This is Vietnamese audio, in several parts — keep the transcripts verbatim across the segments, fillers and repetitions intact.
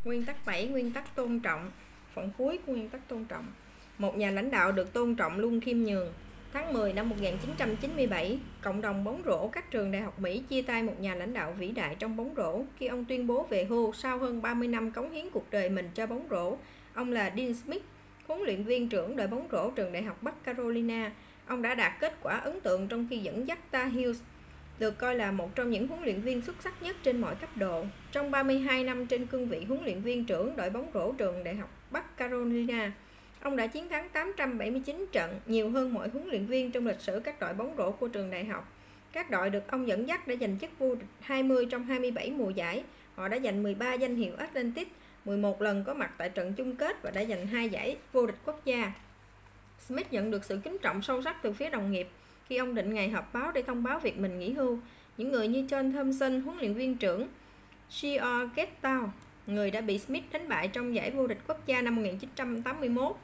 Nguyên tắc bảy, nguyên tắc tôn trọng. Phần cuối của nguyên tắc tôn trọng. Một nhà lãnh đạo được tôn trọng luôn khiêm nhường. Tháng mười năm một nghìn chín trăm chín mươi bảy, cộng đồng bóng rổ các trường đại học Mỹ chia tay một nhà lãnh đạo vĩ đại trong bóng rổ khi ông tuyên bố về hưu sau hơn ba mươi năm cống hiến cuộc đời mình cho bóng rổ. Ông là Dean Smith, huấn luyện viên trưởng đội bóng rổ trường đại học Bắc Carolina. Ông đã đạt kết quả ấn tượng trong khi dẫn dắt Tar Heels, được coi là một trong những huấn luyện viên xuất sắc nhất trên mọi cấp độ. Trong ba mươi hai năm trên cương vị huấn luyện viên trưởng đội bóng rổ trường đại học Bắc Carolina, ông đã chiến thắng tám trăm bảy mươi chín trận, nhiều hơn mọi huấn luyện viên trong lịch sử các đội bóng rổ của trường đại học. Các đội được ông dẫn dắt đã giành chức vô địch hai mươi trong hai mươi bảy mùa giải. Họ đã giành mười ba danh hiệu Atlantic, mười một lần có mặt tại trận chung kết và đã giành hai giải vô địch quốc gia. Smith nhận được sự kính trọng sâu sắc từ phía đồng nghiệp khi ông định ngày họp báo để thông báo việc mình nghỉ hưu. Những người như John Thompson, huấn luyện viên trưởng Shear Getow, người đã bị Smith đánh bại trong giải vô địch quốc gia năm một nghìn chín trăm tám mươi mốt,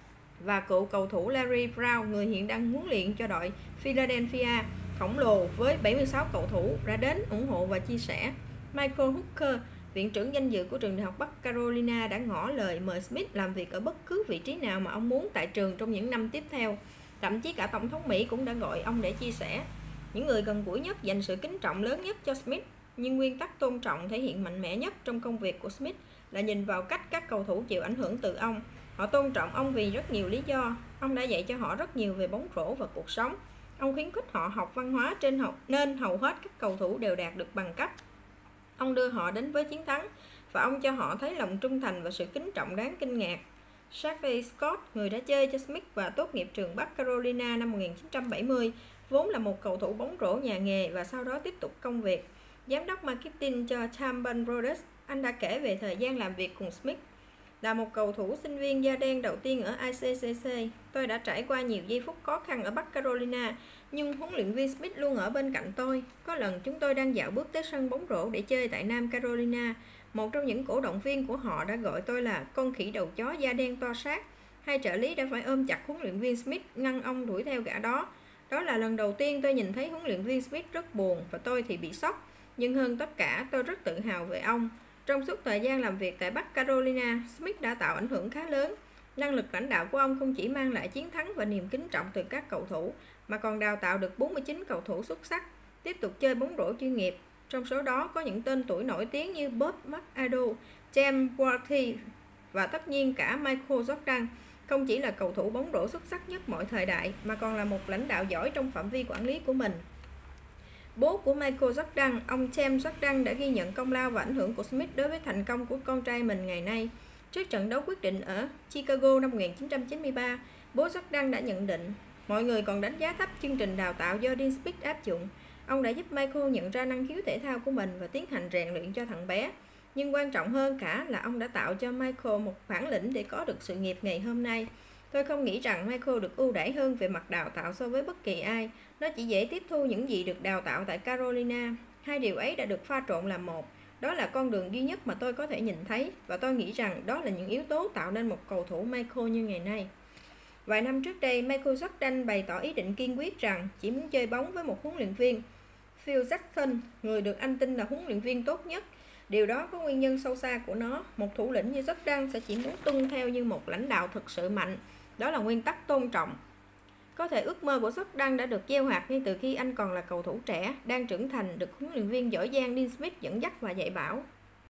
và cựu cầu thủ Larry Brown, người hiện đang huấn luyện cho đội Philadelphia khổng lồ với bảy mươi sáu cầu thủ, đã đến ủng hộ và chia sẻ. Michael Hooker, viện trưởng danh dự của trường đại học Bắc Carolina, đã ngỏ lời mời Smith làm việc ở bất cứ vị trí nào mà ông muốn tại trường trong những năm tiếp theo. Thậm chí cả Tổng thống Mỹ cũng đã gọi ông để chia sẻ. Những người gần gũi nhất dành sự kính trọng lớn nhất cho Smith, nhưng nguyên tắc tôn trọng thể hiện mạnh mẽ nhất trong công việc của Smith là nhìn vào cách các cầu thủ chịu ảnh hưởng từ ông. Họ tôn trọng ông vì rất nhiều lý do. Ông đã dạy cho họ rất nhiều về bóng rổ và cuộc sống. Ông khuyến khích họ học văn hóa trên học nên hầu hết các cầu thủ đều đạt được bằng cấp. Ông đưa họ đến với chiến thắng và ông cho họ thấy lòng trung thành và sự kính trọng đáng kinh ngạc. Shaqiri Scott, người đã chơi cho Smith và tốt nghiệp trường Bắc Carolina năm một nghìn chín trăm bảy mươi, vốn là một cầu thủ bóng rổ nhà nghề và sau đó tiếp tục công việc giám đốc marketing cho Tampon Brothers. Anh đã kể về thời gian làm việc cùng Smith. Là một cầu thủ sinh viên da đen đầu tiên ở i xê xê xê, tôi đã trải qua nhiều giây phút khó khăn ở Bắc Carolina, nhưng huấn luyện viên Smith luôn ở bên cạnh tôi. Có lần chúng tôi đang dạo bước tới sân bóng rổ để chơi tại Nam Carolina. Một trong những cổ động viên của họ đã gọi tôi là con khỉ đầu chó da đen to xác. Hai trợ lý đã phải ôm chặt huấn luyện viên Smith ngăn ông đuổi theo gã đó. Đó là lần đầu tiên tôi nhìn thấy huấn luyện viên Smith rất buồn và tôi thì bị sốc. Nhưng hơn tất cả, tôi rất tự hào về ông. Trong suốt thời gian làm việc tại Bắc Carolina, Smith đã tạo ảnh hưởng khá lớn. Năng lực lãnh đạo của ông không chỉ mang lại chiến thắng và niềm kính trọng từ các cầu thủ, mà còn đào tạo được bốn mươi chín cầu thủ xuất sắc, tiếp tục chơi bóng rổ chuyên nghiệp. Trong số đó có những tên tuổi nổi tiếng như Bob McAdoo, James Worthy và tất nhiên cả Michael Jordan. Không chỉ là cầu thủ bóng rổ xuất sắc nhất mọi thời đại, mà còn là một lãnh đạo giỏi trong phạm vi quản lý của mình. Bố của Michael Jordan, ông James Jordan, đã ghi nhận công lao và ảnh hưởng của Smith đối với thành công của con trai mình ngày nay. Trước trận đấu quyết định ở Chicago năm một nghìn chín trăm chín mươi ba, bố Jordan đã nhận định, mọi người còn đánh giá thấp chương trình đào tạo do Dean Smith áp dụng. Ông đã giúp Michael nhận ra năng khiếu thể thao của mình và tiến hành rèn luyện cho thằng bé. Nhưng quan trọng hơn cả là ông đã tạo cho Michael một bản lĩnh để có được sự nghiệp ngày hôm nay. Tôi không nghĩ rằng Michael được ưu đãi hơn về mặt đào tạo so với bất kỳ ai. Nó chỉ dễ tiếp thu những gì được đào tạo tại Carolina. Hai điều ấy đã được pha trộn làm một. Đó là con đường duy nhất mà tôi có thể nhìn thấy, và tôi nghĩ rằng đó là những yếu tố tạo nên một cầu thủ Michael như ngày nay. Vài năm trước đây, Michael Jordan bày tỏ ý định kiên quyết rằng chỉ muốn chơi bóng với một huấn luyện viên, Phil Jackson, người được anh tin là huấn luyện viên tốt nhất. Điều đó có nguyên nhân sâu xa của nó. Một thủ lĩnh như Jordan sẽ chỉ muốn tuân theo như một lãnh đạo thực sự mạnh. Đó là nguyên tắc tôn trọng. Có thể ước mơ của Jordan đã được gieo hạt ngay từ khi anh còn là cầu thủ trẻ, đang trưởng thành, được huấn luyện viên giỏi giang Dean Smith dẫn dắt và dạy bảo.